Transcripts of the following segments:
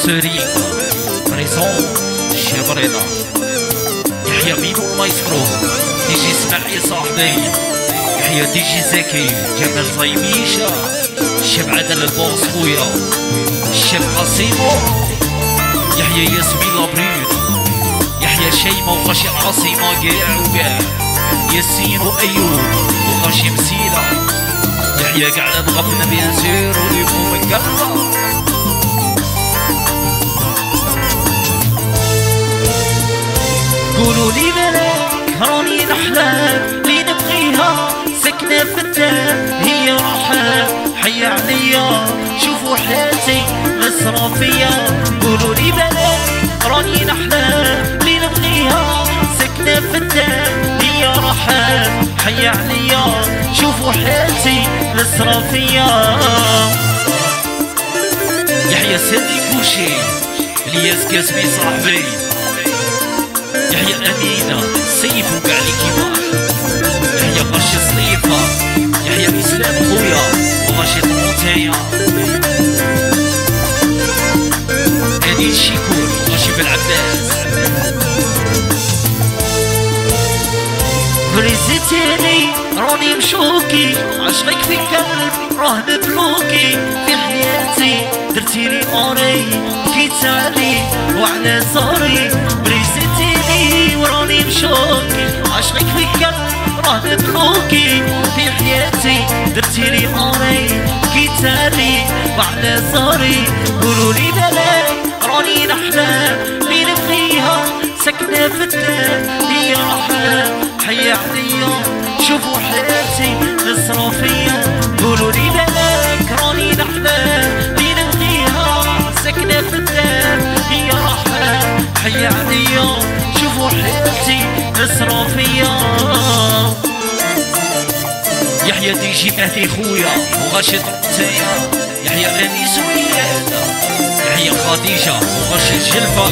سوري بريزون الشاب رضا يحيى ميمو مايسترو ديجي اسماعيل صاحبي يحيى ديجي زكي جمال زيميشة الشاب عدل البوس خويا الشاب قاسيمو يحيى ياسمين لابريد يحيى شيمة وغاشي عاصمة كاع وكاع ياسين وأيوب وغاشي مسيلة يحيى قاعدة تغبنا بيان سير وليفو من قلبها قولوا لي ملاك راني نحلام لي نبغيها سكنة في الدار هي راحة حي عليا شوفوا حياتي نصرا فيا قولوا لي ملاك راني نحلام لي نبغيها سكنة في الدار هي راحة حي عليا شوفوا حياتي نصرا فيا يحيى سيدي كوشي الياس كاسمي صاحبي يحيى أمينة سيف وقع لي كيماح يحيى غاشي صليفة يحيى إسلام خويا وغاشي طموطية أنيل شيكور وغاشي بالعباس بريزيتيني راني مشوكي عشقك في قلبي راه مبلوكي في حياتي درتيلي أوري كيتالي وعلى صاري بريزيتيني وراني مشوكي عشقك في قلبي راه مبلوكي في حياتي درتيلي أوري كيتالي وعلى صاري قولولي بلاي راني نحلام لي نبغيها سكنة في الدار هي راحة حي عليا شوفوا حياتي نصرا فيا قولولي بلاك راني نحلام لي نبغيها سكنة في الدار هي راحة حي عليا شوفوا حياتي نصرا فيا يحيى ديجي مهدي خويا وغاشي طرطية يحيى أنيس ويادا يحيى خديجة وغاشي الجلفة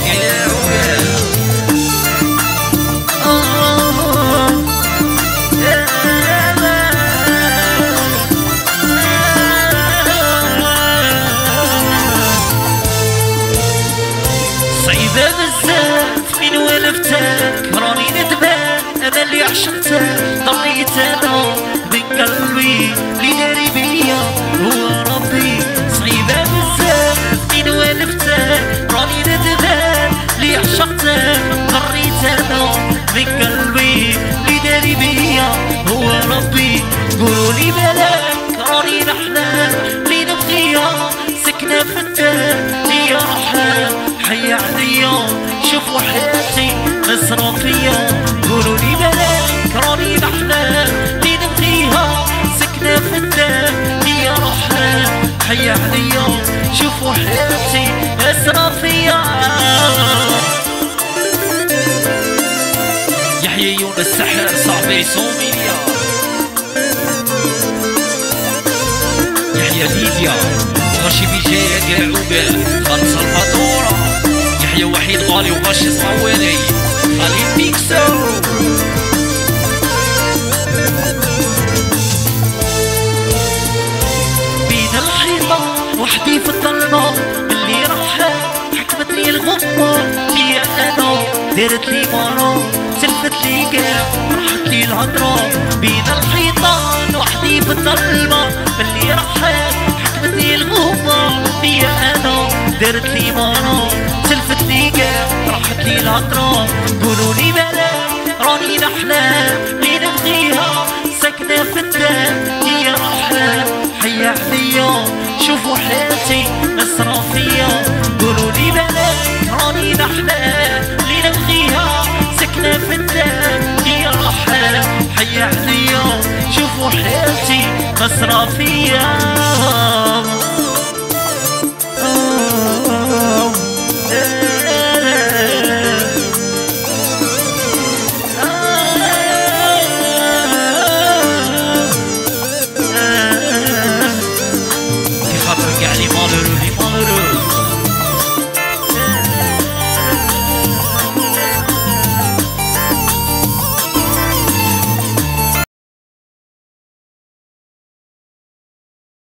صعيبة بزاف من ولفتك راني ندمان أنا اللي عشقتك ضليت أنا من قلبي اللي داري بيا هو ربي صعيبة بزاف من ولفتك راني ندمان اللي عشقتك ضليت أنا من قلبي اللي داري بيا هو ربي قولولي بلاك راني نحلام لي نبغيها سكنة في الدار هي راحة حي عليا شوفوا حياتي نصرا فيا قولولي بلاك راني نحلام لي نبغيها سكنة في الدار هي راحة حي عليا شوفوا حياتي نصرا فيا يحيى يونس السحر صاحبي صوميليا يحيى ليديا غاشي بيجاية كاع وكاع خالصة الفاتورة يحيى وحيد غالي وغاشي صوالي خليل بيكسو بين الحيطة وحدي في الظلمة اللي راحة حكمتني الغمة لي أنا دارت لي مرة سلفت لي كاع راحت لي الهضرة بين الحيطان وحدي في الظلمة اللي راحة حكمتني الغمة لي أنا دارت لي مرة سلفت لي كاع راحت لي الهضرة قولولي بلاك راني نحلام لي نبغيها ساكنة في الدار هي راحة حي عليا شوفوا حياتي نصرا فيا قولولي بلاك راني نحلام لي نبغيها ساكنة في الدار هي راحة حي عليا شوفوا حياتي نصرا فيا